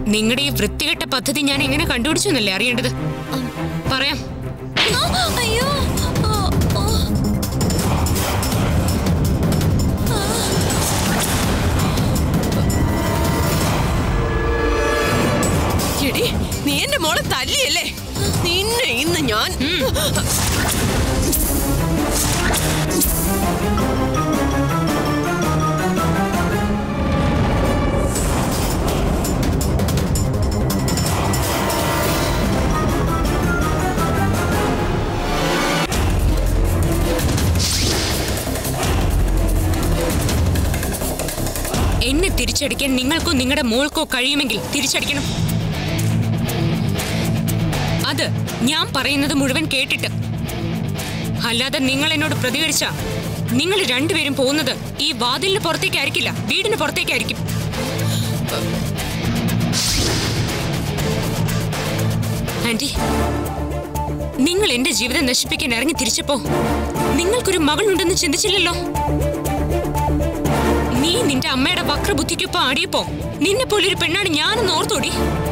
നിങ്ങളുടെ ഈ വൃത്തികെട്ട പദ്ധതി ഞാൻ എങ്ങനെ കണ്ടുപിടിച്ചു എന്നല്ലേ അറിയേണ്ടത്? പറയാം. അയ്യോ, എടി, നീ എന്റെ മോളെ തല്ലിയല്ലേ? നിന്നെ ഇന്ന് ഞാൻ എന്നെ തിരിച്ചടിക്കാൻ നിങ്ങൾക്കോ നിങ്ങളുടെ മോൾക്കോ കഴിയുമെങ്കിൽ തിരിച്ചടിക്കണം. അത് ഞാൻ പറയുന്നത് മുഴുവൻ കേട്ടിട്ട്. അല്ലാതെ നിങ്ങൾ എന്നോട് പ്രതികരിച്ച നിങ്ങൾ രണ്ടുപേരും പോകുന്നത് ഈ വാതിലിന് പുറത്തേക്കായിരിക്കില്ല, വീടിന് പുറത്തേക്കായിരിക്കും. ആന്റി, നിങ്ങൾ എന്റെ ജീവിതം നശിപ്പിക്കാൻ ഇറങ്ങി തിരിച്ചപ്പോ നിങ്ങൾക്കൊരു മകളുണ്ടെന്ന് ചിന്തിച്ചില്ലല്ലോ. നീ നിന്റെ അമ്മയുടെ വക്രബുദ്ധിക്കൊപ്പം ആടിയപ്പോ നിന്നെ പോലൊരു പെണ്ണാണ് ഞാനെന്ന് ഓർത്തോടി.